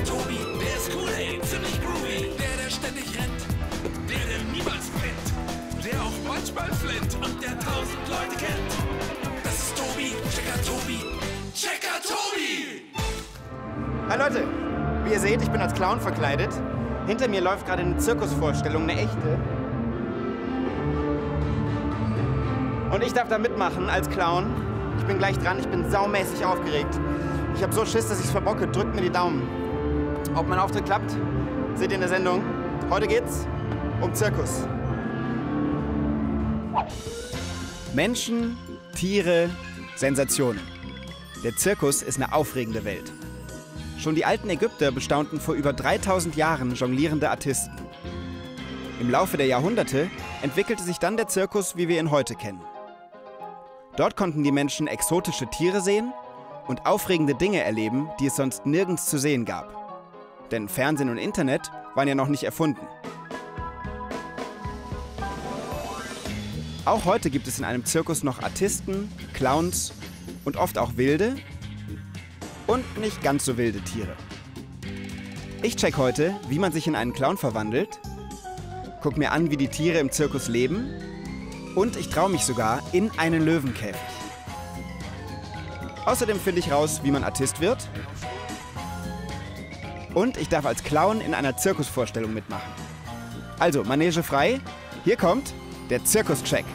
Tobi, der ist cool, ey, ziemlich groovy. Der ständig rennt, der niemals brennt, der auch manchmal flennt und der 1000 Leute kennt. Das ist Tobi, Checker Tobi, Checker Tobi! Hi Leute, wie ihr seht, ich bin als Clown verkleidet. Hinter mir läuft gerade eine Zirkusvorstellung, eine echte. Und ich darf da mitmachen als Clown. Ich bin gleich dran, ich bin saumäßig aufgeregt. Ich habe so Schiss, dass ich's verbocke. Drückt mir die Daumen. Ob mein Auftritt klappt, seht ihr in der Sendung. Heute geht's um Zirkus. Menschen, Tiere, Sensationen. Der Zirkus ist eine aufregende Welt. Schon die alten Ägypter bestaunten vor über 3000 Jahren jonglierende Artisten. Im Laufe der Jahrhunderte entwickelte sich dann der Zirkus, wie wir ihn heute kennen. Dort konnten die Menschen exotische Tiere sehen und aufregende Dinge erleben, die es sonst nirgends zu sehen gab. Denn Fernsehen und Internet waren ja noch nicht erfunden. Auch heute gibt es in einem Zirkus noch Artisten, Clowns und oft auch wilde und nicht ganz so wilde Tiere. Ich check heute, wie man sich in einen Clown verwandelt, guck mir an, wie die Tiere im Zirkus leben und ich traue mich sogar in einen Löwenkäfig. Außerdem finde ich raus, wie man Artist wird und ich darf als Clown in einer Zirkusvorstellung mitmachen. Also, Manege frei, hier kommt der Zirkuscheck.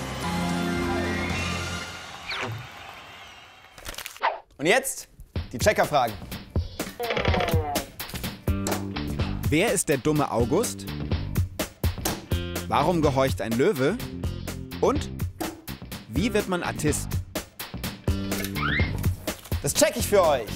Und jetzt die Checkerfragen. Wer ist der dumme August? Warum gehorcht ein Löwe? Und wie wird man Artist? Das check ich für euch.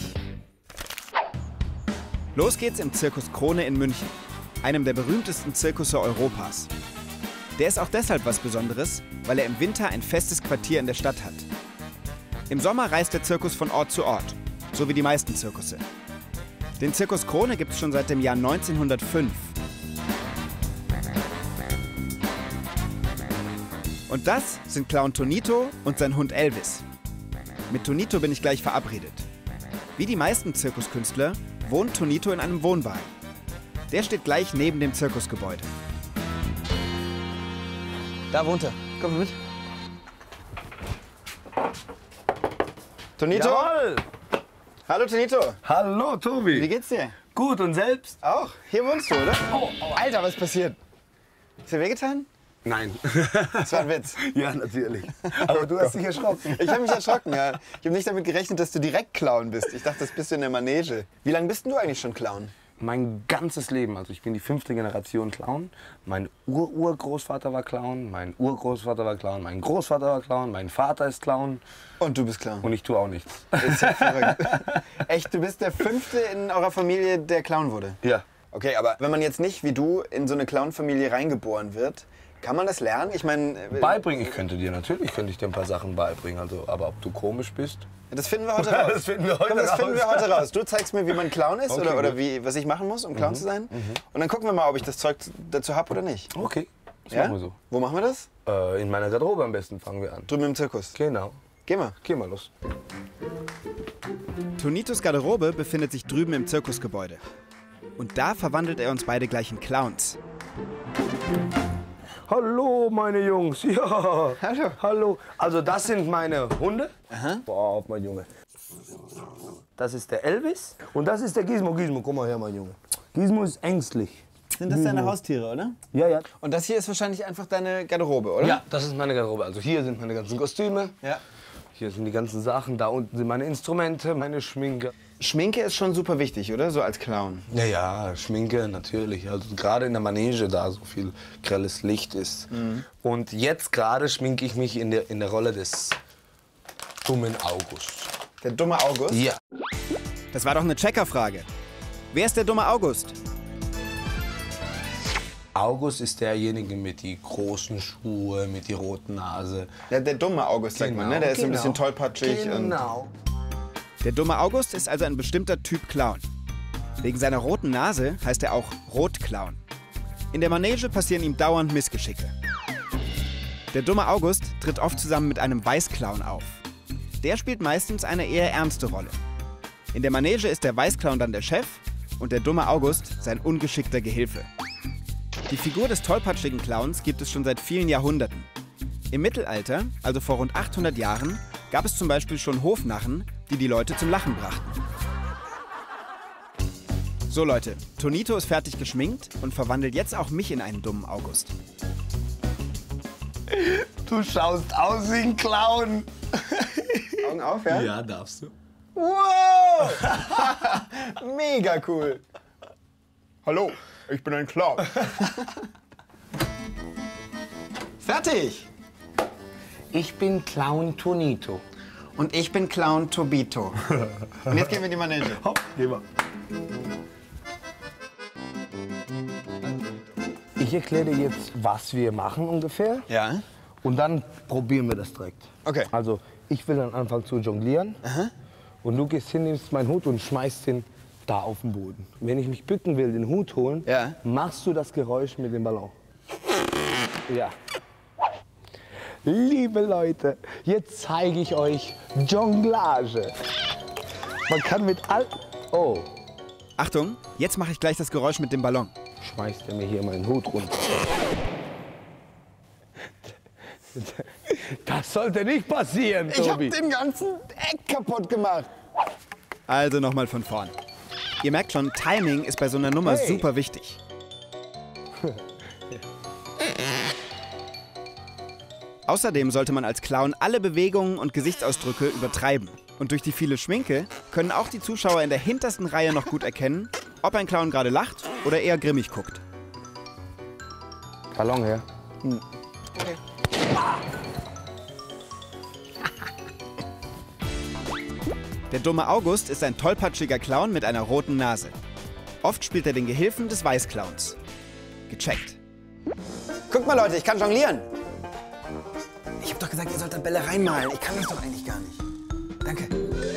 Los geht's im Zirkus Krone in München, einem der berühmtesten Zirkusse Europas. Der ist auch deshalb was Besonderes, weil er im Winter ein festes Quartier in der Stadt hat. Im Sommer reist der Zirkus von Ort zu Ort, so wie die meisten Zirkusse. Den Zirkus Krone gibt es schon seit dem Jahr 1905. Und das sind Clown Tonito und sein Hund Elvis. Mit Tonito bin ich gleich verabredet. Wie die meisten Zirkuskünstler wohnt Tonito in einem Wohnwagen. Der steht gleich neben dem Zirkusgebäude. Da wohnt er. Komm mit. Tonito? Jawohl. Hallo Tonito. Hallo Tobi. Wie geht's dir? Gut, und selbst? Auch. Hier wohnst du, oder? Oh, Alter, was ist passiert? Ist dir wehgetan? Nein. Das war ein Witz. Ja, natürlich. Aber du hast dich erschrocken. Ich habe mich erschrocken, ja. Ich habe nicht damit gerechnet, dass du direkt Clown bist. Ich dachte, das bist du in der Manege. Wie lange bist denn du eigentlich schon Clown? Mein ganzes Leben, also ich bin die 5. Generation Clown. Mein Urgroßvater war Clown, mein Urgroßvater war Clown, mein Großvater war Clown, mein Vater ist Clown. Und du bist Clown? Und ich tue auch nichts. Das ist ja verrückt. Echt, du bist der 5. in eurer Familie, der Clown wurde? Ja. Okay, aber wenn man jetzt nicht wie du in so eine Clown-Familie reingeboren wird, kann man das lernen? Ich meine... Beibringen, ich könnte dir ein paar Sachen beibringen, also, aber ob du komisch bist? Das finden wir heute raus. Das finden wir heute Komm, das finden wir heute raus. Du zeigst mir, wie man Clown ist Okay, oder wie, was ich machen muss, um Clown zu sein. Und dann gucken wir mal, ob ich das Zeug dazu habe oder nicht. Okay, das Ja? machen wir so. Wo machen wir das? In meiner Garderobe am besten fangen wir an. Drüben im Zirkus. Genau. Geh mal. Geh mal los. Tonitos Garderobe befindet sich drüben im Zirkusgebäude. Und da verwandelt er uns beide gleich in Clowns. Hallo, meine Jungs. Ja. Hallo. Hallo. Also das sind meine Hunde. Aha. Boah, mein Junge. Das ist der Elvis und das ist der Gizmo. Gizmo, komm mal her, mein Junge. Gizmo ist ängstlich. Sind das deine Haustiere, oder? Ja, ja. Und das hier ist wahrscheinlich einfach deine Garderobe, oder? Ja, das ist meine Garderobe. Also hier sind meine ganzen Kostüme. Ja. Hier sind die ganzen Sachen. Da unten sind meine Instrumente, meine Schminke. Schminke ist schon super wichtig, oder? So als Clown. Ja, ja, Schminke natürlich. Also gerade in der Manege, da so viel grelles Licht ist. Und jetzt gerade schminke ich mich in der Rolle des dummen August. Der dumme August? Ja. Das war doch eine Checkerfrage. Wer ist der dumme August? August ist derjenige mit die großen Schuhe, mit die roten Nase. Ja, der dumme August, sagt man, ne? Der ist so ein bisschen tollpatschig. Genau. Der dumme August ist also ein bestimmter Typ Clown. Wegen seiner roten Nase heißt er auch Rotclown. In der Manege passieren ihm dauernd Missgeschicke. Der dumme August tritt oft zusammen mit einem Weißclown auf. Der spielt meistens eine eher ernste Rolle. In der Manege ist der Weißclown dann der Chef und der dumme August sein ungeschickter Gehilfe. Die Figur des tollpatschigen Clowns gibt es schon seit vielen Jahrhunderten. Im Mittelalter, also vor rund 800 Jahren, gab es zum Beispiel schon Hofnarren, die die Leute zum Lachen brachten. So Leute, Tonito ist fertig geschminkt und verwandelt jetzt auch mich in einen dummen August. Du schaust aus wie ein Clown. Augen auf, ja? Ja, darfst du. Wow! Mega cool. Hallo, ich bin ein Clown. Fertig! Ich bin Clown Tonito. Und ich bin Clown Tobito. Und jetzt gehen wir in die Manege. Hopp, geh mal. Ich erkläre dir jetzt, was wir machen ungefähr. Ja. Und dann probieren wir das direkt. Okay. Also, ich will dann anfangen zu jonglieren. Aha. Und du gehst hin, nimmst meinen Hut und schmeißt den da auf den Boden. Wenn ich mich bücken will, den Hut holen, Ja. machst du das Geräusch mit dem Ballon. Ja. Liebe Leute, jetzt zeige ich euch Jonglage. Man kann mit all... Oh, Achtung, jetzt mache ich gleich das Geräusch mit dem Ballon. schmeißt er mir hier meinen Hut runter. Das sollte nicht passieren, Tobi. den ganzen Eck kaputt gemacht. Also nochmal von vorn. Ihr merkt schon, Timing ist bei so einer Nummer Hey. super wichtig. Außerdem sollte man als Clown alle Bewegungen und Gesichtsausdrücke übertreiben. Und durch die viele Schminke können auch die Zuschauer in der hintersten Reihe noch gut erkennen, ob ein Clown gerade lacht oder eher grimmig guckt. Ballon her. Der dumme August ist ein tollpatschiger Clown mit einer roten Nase. Oft spielt er den Gehilfen des Weißclowns. Gecheckt. Guckt mal, Leute, ich kann jonglieren. Ich hab doch gesagt, ihr sollt da Bälle reinmalen. Ich kann das doch eigentlich gar nicht. Danke.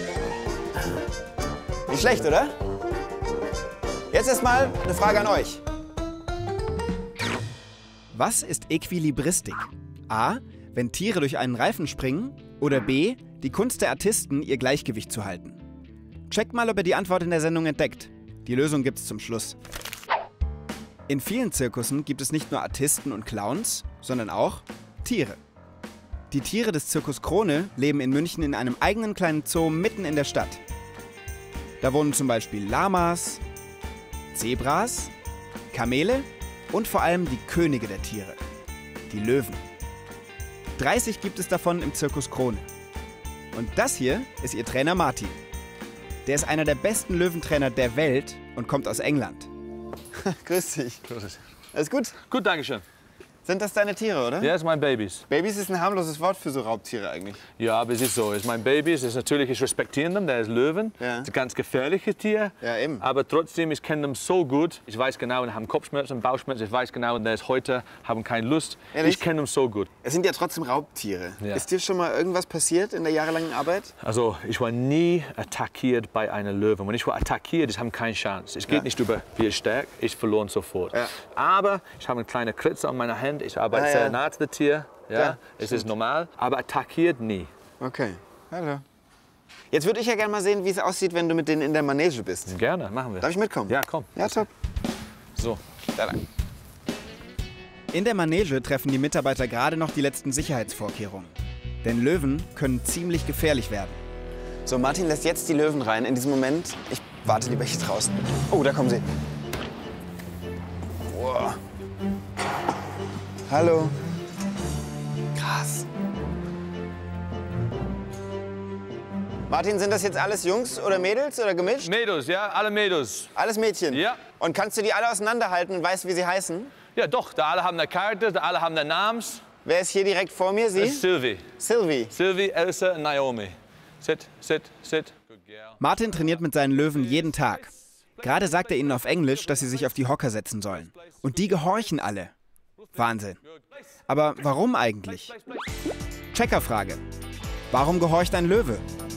Nicht schlecht, oder? Jetzt erstmal eine Frage an euch. Was ist Äquilibristik? A, wenn Tiere durch einen Reifen springen, oder B, die Kunst der Artisten, ihr Gleichgewicht zu halten. Checkt mal, ob ihr die Antwort in der Sendung entdeckt. Die Lösung gibt's zum Schluss. In vielen Zirkussen gibt es nicht nur Artisten und Clowns, sondern auch Tiere. Die Tiere des Zirkus Krone leben in München in einem eigenen kleinen Zoo mitten in der Stadt. Da wohnen zum Beispiel Lamas, Zebras, Kamele und vor allem die Könige der Tiere, die Löwen. 30 gibt es davon im Zirkus Krone. Und das hier ist ihr Trainer Martin. Der ist einer der besten Löwentrainer der Welt und kommt aus England. Grüß dich. Alles gut? Gut, danke schön. Sind das deine Tiere, oder? Ja, das sind meine Babys. Babys ist ein harmloses Wort für so Raubtiere eigentlich. Ja, aber es ist so. Es sind meine Babys. Es ist natürlich, ich respektiere them. Der ist Löwen. Ja. Das ist ein ganz gefährliches Tier. Ja, eben. Aber trotzdem, ich kenne them so gut. Ich weiß genau, die haben Kopfschmerzen, Bauchschmerzen. Ich weiß genau, der ist heute, haben keine Lust. Ehrlich? Ich kenne them so gut. Es sind ja trotzdem Raubtiere. Ja. Ist dir schon mal irgendwas passiert in der jahrelangen Arbeit? Also, ich war nie attackiert bei einer Löwen. Wenn ich war attackiert, ich habe keine Chance. Es geht Ja. nicht über, wie stark, ich verloren sofort. Ja. Aber ich habe einen kleinen Kritzer an meiner Hand. Ich arbeite Ah, sehr ja. nah zu dem Tier. Ja, Ja, es ist normal. Aber attackiert nie. Okay. Hallo. Jetzt würde ich ja gerne mal sehen, wie es aussieht, wenn du mit denen in der Manege bist. Gerne, machen wir. Darf ich mitkommen? Ja, komm. Ja, top. So. Da lang. In der Manege treffen die Mitarbeiter gerade noch die letzten Sicherheitsvorkehrungen. Denn Löwen können ziemlich gefährlich werden. So, Martin lässt jetzt die Löwen rein. In diesem Moment, ich warte lieber hier draußen. Oh, da kommen sie. Wow. Hallo. Krass. Martin, sind das jetzt alles Jungs oder Mädels oder gemischt? Mädels, ja, alle Mädels. Alles Mädchen? Ja. Und kannst du die alle auseinanderhalten und weißt, wie sie heißen? Ja, doch, da alle haben eine Karte, da alle haben einen Namen. Wer ist hier direkt vor mir? Sie? Sylvie. Sylvie. Sylvie, Elsa und Naomi. Sit, sit, sit. Good girl. Martin trainiert mit seinen Löwen jeden Tag. Gerade sagt er ihnen auf Englisch, dass sie sich auf die Hocker setzen sollen. Und die gehorchen alle. Wahnsinn. Aber warum eigentlich? Checkerfrage. Warum gehorcht ein Löwe?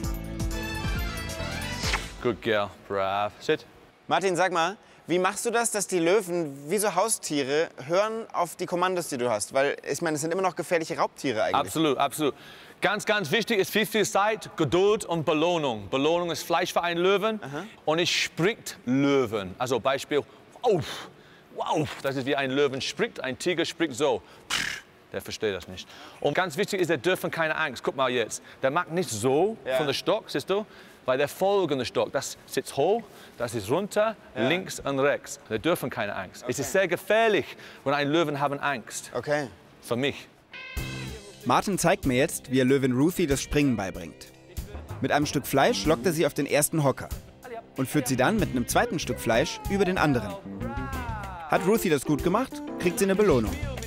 Good girl, brav. Sit. Martin, sag mal, wie machst du das, dass die Löwen, wie so Haustiere, hören auf die Kommandos, die du hast? Weil, ich meine, es sind immer noch gefährliche Raubtiere eigentlich. Absolut, absolut. Ganz, ganz wichtig ist viel Zeit, Geduld und Belohnung. Belohnung ist Fleisch für einen Löwen und es spricht Löwen. Also Beispiel, wow, das ist wie ein Löwen spricht, ein Tiger spricht so. Der versteht das nicht. Und ganz wichtig ist, der dürfen keine Angst. Guck mal jetzt, der macht nicht so von der Stock, siehst du? Weil der folgende Stock, das sitzt hoch, das ist runter, links und rechts. Der dürfen keine Angst. Es ist sehr gefährlich, wenn ein Löwen haben Angst. Okay. Für mich. Martin zeigt mir jetzt, wie er Löwin Ruthie das Springen beibringt. Mit einem Stück Fleisch lockt er sie auf den ersten Hocker und führt sie dann mit einem zweiten Stück Fleisch über den anderen. Hat Ruthie das gut gemacht, kriegt sie eine Belohnung.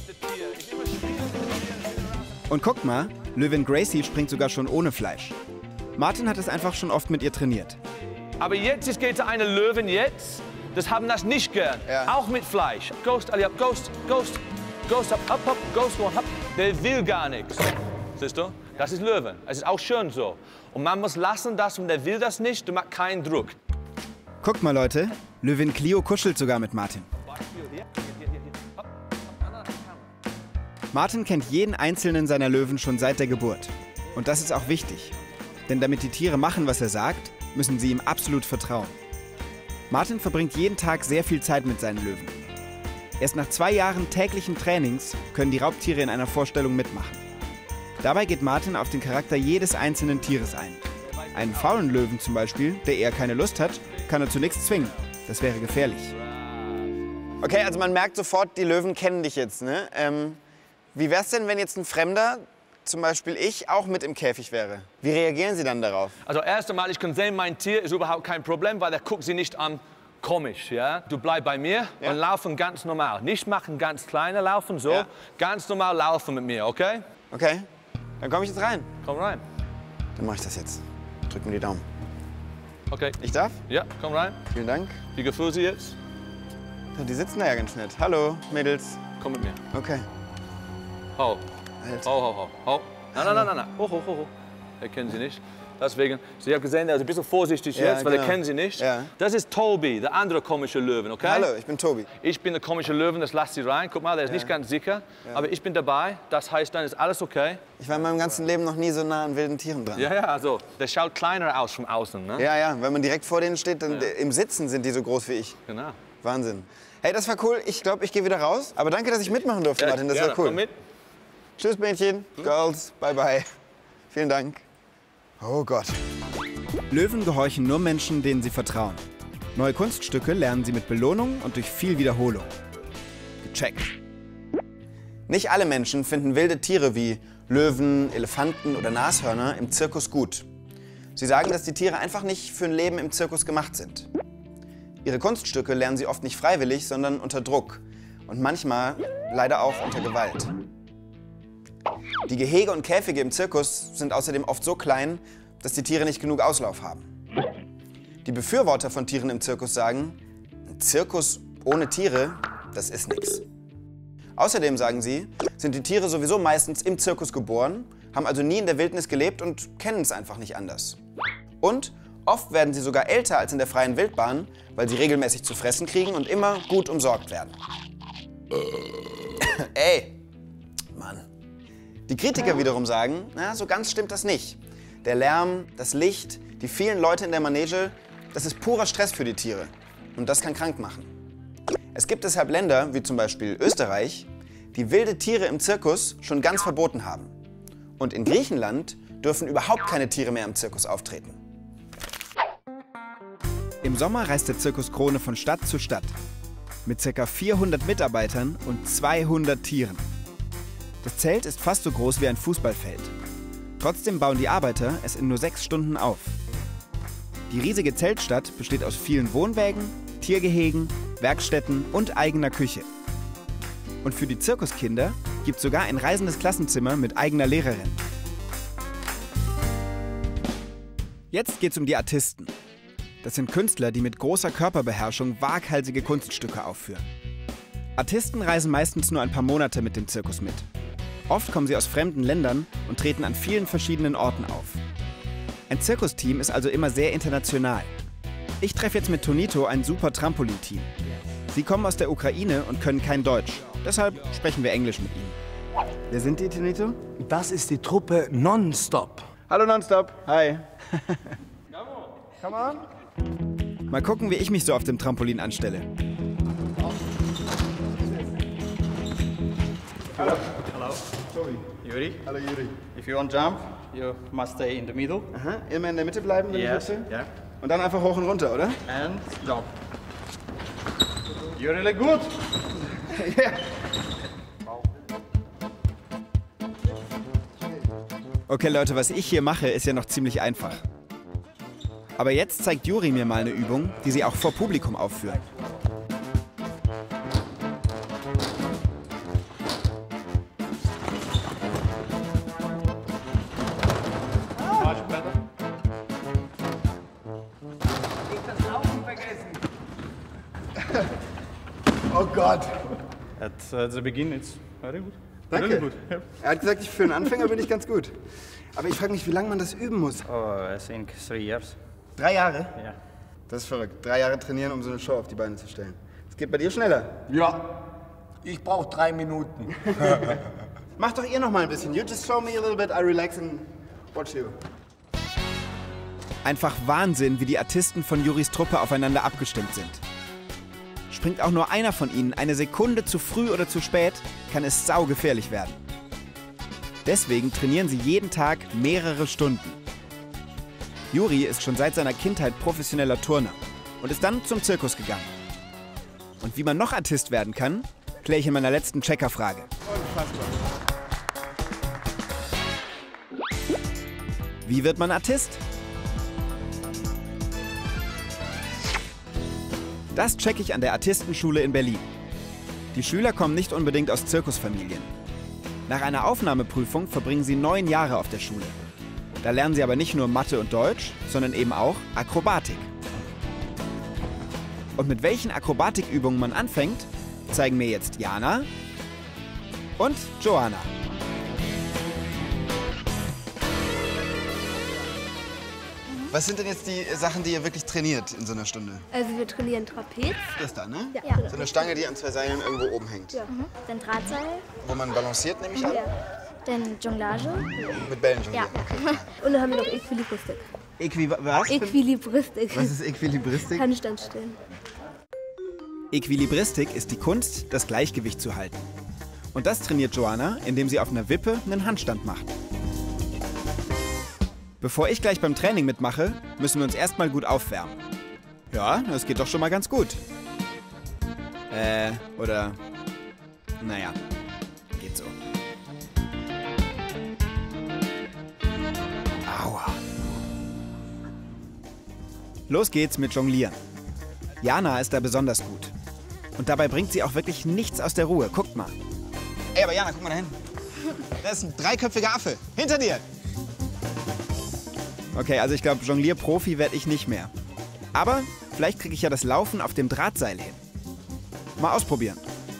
Und guckt mal, Löwin Gracie springt sogar schon ohne Fleisch. Martin hat es einfach schon oft mit ihr trainiert. Aber jetzt geht eine Löwen jetzt, das haben das nicht gern. Auch mit Fleisch. Ghost, Ali, up, Ghost, Ghost, Ghost, up, Ghost, go up. Der will gar nichts. Siehst du? Das ist Löwen. Es ist auch schön so. Und man muss lassen das und der will das nicht, du machst keinen Druck. Guckt mal, Leute, Löwin Clio kuschelt sogar mit Martin. Martin kennt jeden einzelnen seiner Löwen schon seit der Geburt. Und das ist auch wichtig. Denn damit die Tiere machen, was er sagt, müssen sie ihm absolut vertrauen. Martin verbringt jeden Tag sehr viel Zeit mit seinen Löwen. Erst nach 2 Jahren täglichen Trainings können die Raubtiere in einer Vorstellung mitmachen. Dabei geht Martin auf den Charakter jedes einzelnen Tieres ein. Einen faulen Löwen zum Beispiel, der eher keine Lust hat, kann er zu nichts zwingen. Das wäre gefährlich. Okay, also man merkt sofort, die Löwen kennen dich jetzt, ne? Wie wär's denn, wenn jetzt ein Fremder, zum Beispiel ich, auch mit im Käfig wäre? Wie reagieren Sie dann darauf? Also erst einmal, ich kann sehen, mein Tier ist überhaupt kein Problem, weil der guckt sie nicht an komisch, ja? Du bleib bei mir und laufen ganz normal. Nicht machen ganz kleine laufen, so. Ganz normal laufen mit mir, okay? Okay, dann komme ich jetzt rein. Komm rein. Dann mache ich das jetzt. Drück mir die Daumen. Okay. Ich darf? Ja, komm rein. Vielen Dank. Wie gefühlt sie jetzt? Die sitzen da ja ganz nett. Hallo, Mädels. Komm mit mir. Okay. Ho. Alter. Ho. Nein. Ho. Er kennen Sie nicht. Deswegen, Sie haben gesehen, er ist ein bisschen vorsichtig jetzt, weil er kennen Sie nicht. Ja. Das ist Tobi, der andere komische Löwen, okay? Hallo, ich bin Tobi. Ich bin der komische Löwen, das lasst Sie rein. Guck mal, der ist nicht ganz sicher. Aber ich bin dabei, das heißt, dann ist alles okay. Ich war in meinem ganzen Leben noch nie so nah an wilden Tieren dran. Ja, also, der schaut kleiner aus von außen, ne? Ja, wenn man direkt vor denen steht, dann im Sitzen sind die so groß wie ich. Genau. Wahnsinn. Hey, das war cool. Ich glaube, ich gehe wieder raus. Aber danke, dass ich mitmachen durfte, Martin. Das war cool. Komm mit. Tschüss, Mädchen. Girls. Bye, bye. Vielen Dank. Oh Gott. Löwen gehorchen nur Menschen, denen sie vertrauen. Neue Kunststücke lernen sie mit Belohnung und durch viel Wiederholung. Gecheckt. Nicht alle Menschen finden wilde Tiere wie Löwen, Elefanten oder Nashörner im Zirkus gut. Sie sagen, dass die Tiere einfach nicht für ein Leben im Zirkus gemacht sind. Ihre Kunststücke lernen sie oft nicht freiwillig, sondern unter Druck. Und manchmal leider auch unter Gewalt. Die Gehege und Käfige im Zirkus sind außerdem oft so klein, dass die Tiere nicht genug Auslauf haben. Die Befürworter von Tieren im Zirkus sagen, ein Zirkus ohne Tiere, das ist nichts. Außerdem sagen sie, sind die Tiere sowieso meistens im Zirkus geboren, haben also nie in der Wildnis gelebt und kennen es einfach nicht anders. Und oft werden sie sogar älter als in der freien Wildbahn, weil sie regelmäßig zu fressen kriegen und immer gut umsorgt werden. Ey, Mann. Die Kritiker wiederum sagen, na, so ganz stimmt das nicht. Der Lärm, das Licht, die vielen Leute in der Manege, das ist purer Stress für die Tiere. Und das kann krank machen. Es gibt deshalb Länder, wie zum Beispiel Österreich, die wilde Tiere im Zirkus schon ganz verboten haben. Und in Griechenland dürfen überhaupt keine Tiere mehr im Zirkus auftreten. Im Sommer reist der Zirkus Krone von Stadt zu Stadt. Mit ca. 400 Mitarbeitern und 200 Tieren. Das Zelt ist fast so groß wie ein Fußballfeld. Trotzdem bauen die Arbeiter es in nur 6 Stunden auf. Die riesige Zeltstadt besteht aus vielen Wohnwägen, Tiergehegen, Werkstätten und eigener Küche. Und für die Zirkuskinder gibt es sogar ein reisendes Klassenzimmer mit eigener Lehrerin. Jetzt geht's um die Artisten. Das sind Künstler, die mit großer Körperbeherrschung waghalsige Kunststücke aufführen. Artisten reisen meistens nur ein paar Monate mit dem Zirkus mit. Oft kommen sie aus fremden Ländern und treten an vielen verschiedenen Orten auf. Ein Zirkusteam ist also immer sehr international. Ich treffe jetzt mit Tonito ein super Trampolin-Team. Sie kommen aus der Ukraine und können kein Deutsch. Deshalb sprechen wir Englisch mit ihnen. Wer sind die, Tinito? Das ist die Truppe Nonstop. Hallo Nonstop. Hi. Come on. Mal gucken, wie ich mich so auf dem Trampolin anstelle. Hello, Toby. Yuri. Hallo Juri. If you want to jump, you must stay in the middle. Aha, immer in der Mitte bleiben, wenn Yes. ich hüpfe? Yeah. Und dann einfach hoch und runter, oder? And jump. You're really good. Okay Leute, was ich hier mache, ist ja noch ziemlich einfach. Aber jetzt zeigt Juri mir mal eine Übung, die sie auch vor Publikum aufführen. Much better. Oh Gott. At the beginning, it's very good. Danke. Really good. Yeah. Er hat gesagt, für einen Anfänger bin ich ganz gut. Aber ich frage mich, wie lange man das üben muss. Oh, I think 3 years. 3 Jahre? Yeah. Das ist verrückt. 3 Jahre trainieren, um so eine Show auf die Beine zu stellen. Das geht bei dir schneller. Ja, ich brauche 3 Minuten. Macht doch ihr noch mal ein bisschen. You just show me a little bit, I relax and watch you. Einfach Wahnsinn, wie die Artisten von Juris Truppe aufeinander abgestimmt sind. Springt auch nur einer von ihnen eine Sekunde zu früh oder zu spät, kann es saugefährlich werden. Deswegen trainieren sie jeden Tag mehrere Stunden. Juri ist schon seit seiner Kindheit professioneller Turner und ist dann zum Zirkus gegangen. Und wie man noch Artist werden kann, kläre ich in meiner letzten Checkerfrage. Wie wird man Artist? Das checke ich an der Artistenschule in Berlin. Die Schüler kommen nicht unbedingt aus Zirkusfamilien. Nach einer Aufnahmeprüfung verbringen sie 9 Jahre auf der Schule. Da lernen sie aber nicht nur Mathe und Deutsch, sondern eben auch Akrobatik. Und mit welchen Akrobatikübungen man anfängt, zeigen mir jetzt Jana und Joanna. Was sind denn jetzt die Sachen, die ihr wirklich trainiert in so einer Stunde? Also wir trainieren Trapez. Das da, ne? Ja. So eine Stange, die an 2 Seilen irgendwo oben hängt. Ja. Dann Drahtseil, Wo man balanciert, nehme ich an. dann Jonglage. Mit Bällen jonglieren. Ja. Und dann haben wir noch Equilibristik. Was? Equilibristik. Was ist Equilibristik? Handstand stellen. Equilibristik ist die Kunst, das Gleichgewicht zu halten. Und das trainiert Joanna, indem sie auf einer Wippe einen Handstand macht. Bevor ich gleich beim Training mitmache, müssen wir uns erstmal gut aufwärmen. Ja, das geht doch schon mal ganz gut. Oder... Naja, geht so. Aua. Los geht's mit Jonglieren. Jana ist da besonders gut. Und dabei bringt sie auch wirklich nichts aus der Ruhe. Guckt mal. Ey, aber Jana, guck mal da hinten. Da ist ein 3-köpfiger Affe. Hinter dir! Okay, also ich glaube, Jonglier-Profi werde ich nicht mehr. Aber vielleicht kriege ich ja das Laufen auf dem Drahtseil hin. Mal ausprobieren.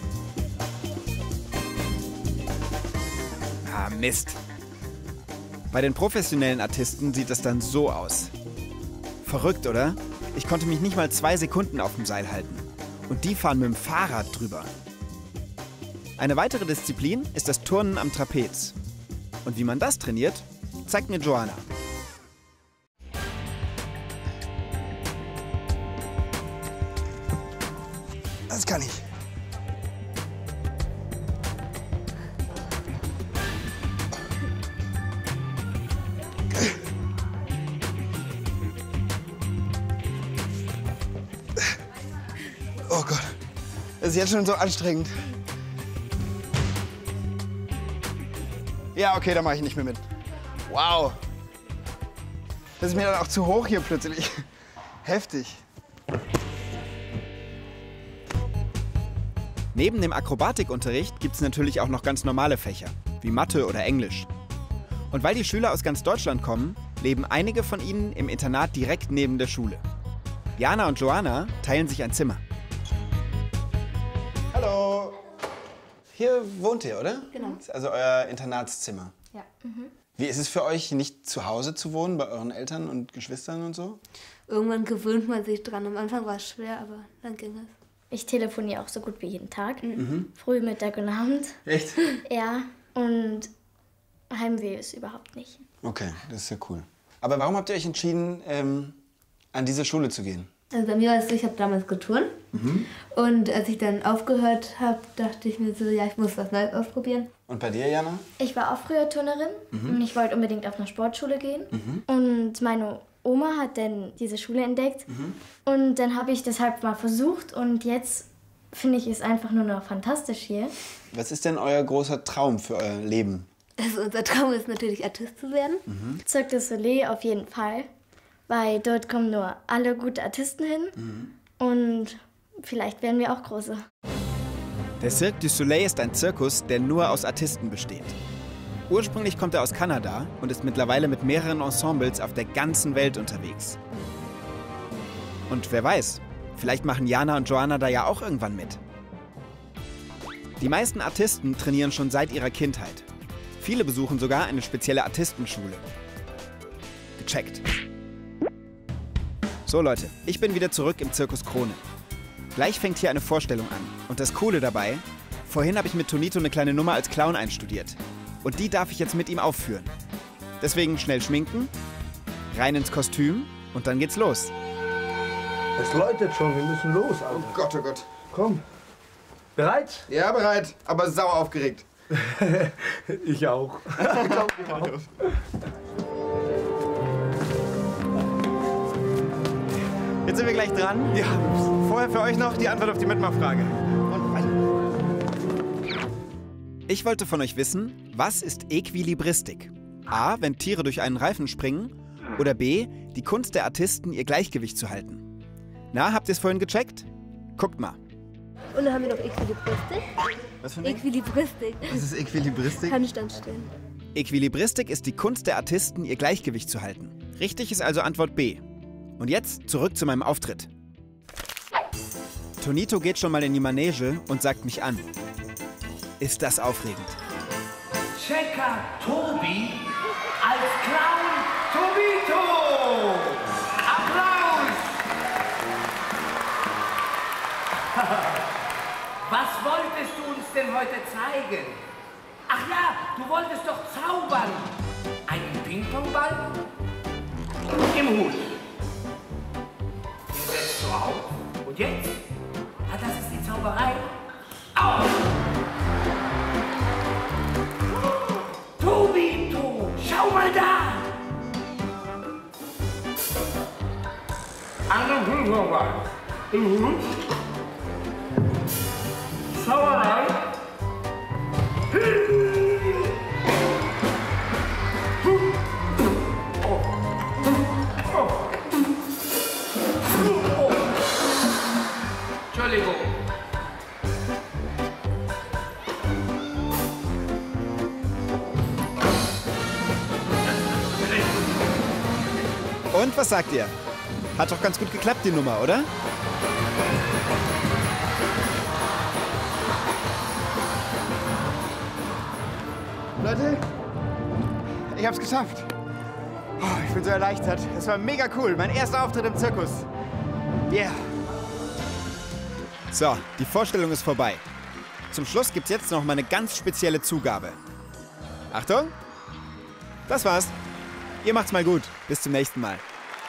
Ah, Mist. Bei den professionellen Artisten sieht das dann so aus. Verrückt, oder? Ich konnte mich nicht mal 2 Sekunden auf dem Seil halten. Und die fahren mit dem Fahrrad drüber. Eine weitere Disziplin ist das Turnen am Trapez. Und wie man das trainiert, zeigt mir Joanna. Das kann ich. Oh Gott, das ist jetzt schon so anstrengend. Ja, okay, da mache ich nicht mehr mit. Wow. Das ist mir dann auch zu hoch hier plötzlich. Heftig. Neben dem Akrobatikunterricht gibt es natürlich auch noch ganz normale Fächer, wie Mathe oder Englisch. Und weil die Schüler aus ganz Deutschland kommen, leben einige von ihnen im Internat direkt neben der Schule. Jana und Joanna teilen sich ein Zimmer. Hallo. Hier wohnt ihr, oder? Genau. Das ist also euer Internatszimmer. Ja. Wie ist es für euch, nicht zu Hause zu wohnen, bei euren Eltern und Geschwistern und so? Irgendwann gewöhnt man sich dran. Am Anfang war es schwer, aber dann ging es. Ich telefoniere auch so gut wie jeden Tag. Früh, Mittag und Abend. Echt? Ja. und Heimweh ist überhaupt nicht. Okay, das ist ja cool. Aber warum habt ihr euch entschieden, an diese Schule zu gehen? Also bei mir war es so, ich habe damals geturnt. Und als ich dann aufgehört habe, dachte ich mir so, ja, ich muss was Neues ausprobieren. Und bei dir, Jana? Ich war auch früher Turnerin und ich wollte unbedingt auf eine Sportschule gehen. Und meine Oma hat dann diese Schule entdeckt. Und dann habe ich deshalb mal versucht und jetzt finde ich es einfach nur noch fantastisch hier. Was ist denn euer großer Traum für euer Leben? Also unser Traum ist natürlich, Artist zu werden. Cirque du Soleil auf jeden Fall, weil dort kommen nur alle gute Artisten hin und vielleicht werden wir auch große. Der Cirque du Soleil ist ein Zirkus, der nur aus Artisten besteht. Ursprünglich kommt er aus Kanada und ist mittlerweile mit mehreren Ensembles auf der ganzen Welt unterwegs. Und wer weiß, vielleicht machen Jana und Joanna da ja auch irgendwann mit. Die meisten Artisten trainieren schon seit ihrer Kindheit. Viele besuchen sogar eine spezielle Artistenschule. Gecheckt. So Leute, ich bin wieder zurück im Zirkus Krone. Gleich fängt hier eine Vorstellung an. Und das Coole dabei, vorhin habe ich mit Tonito eine kleine Nummer als Clown einstudiert. Und die darf ich jetzt mit ihm aufführen. Deswegen schnell schminken, rein ins Kostüm und dann geht's los. Es läutet schon, wir müssen los, Alter. Oh Gott, oh Gott. Komm. Bereit? Ja, bereit, aber sauer aufgeregt. Ich auch. Jetzt sind wir gleich dran. Ja. Vorher für euch noch die Antwort auf die Mitmachfrage. Ich wollte von euch wissen, was ist Äquilibristik? A, wenn Tiere durch einen Reifen springen. Oder B, die Kunst der Artisten, ihr Gleichgewicht zu halten. Na, habt ihr es vorhin gecheckt? Guckt mal. Und dann haben wir noch Äquilibristik. Was für ein Ding? Äquilibristik. Was ist Äquilibristik? Handstand stellen. Äquilibristik ist die Kunst der Artisten, ihr Gleichgewicht zu halten. Richtig ist also Antwort B. Und jetzt zurück zu meinem Auftritt. Tonito geht schon mal in die Manege und sagt mich an. Ist das aufregend? Checker Tobi als Clown Tobito! Applaus! Was wolltest du uns denn heute zeigen? Ach ja, du wolltest doch zaubern. Einen Ping-Pong-Ball? Im Hut. Den setzt du auf. Und jetzt? Ah, das ist die Zauberei. Auf! Tobito, schau mal da! Einen Ping-Pong-Ball. Im Hut. Zauberei. Entschuldigung. Und was sagt ihr? Hat doch ganz gut geklappt, die Nummer, oder? Leute, ich hab's geschafft. Oh, ich bin so erleichtert. Es war mega cool. Mein erster Auftritt im Zirkus. Yeah. So, die Vorstellung ist vorbei. Zum Schluss gibt's jetzt noch mal eine ganz spezielle Zugabe. Achtung! Das war's. Ihr macht's mal gut. Bis zum nächsten Mal.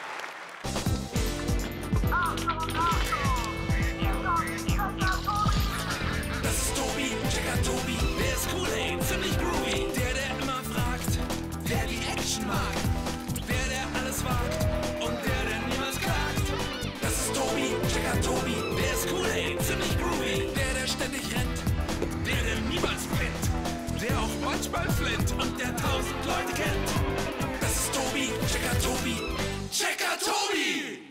Das ist Tobi, Checker Tobi, der ist cool, ey, ziemlich groovy. Der immer fragt, der die Action mag, der alles wagt und der niemals klagt. Das ist Tobi, Checker Tobi, der ist cool, ey, ziemlich groovy. Der ständig rennt, der niemals brennt, der auch manchmal flennt und der 1000 Leute kennt. Das ist Tobi, Checker Tobi, Checker Tobi!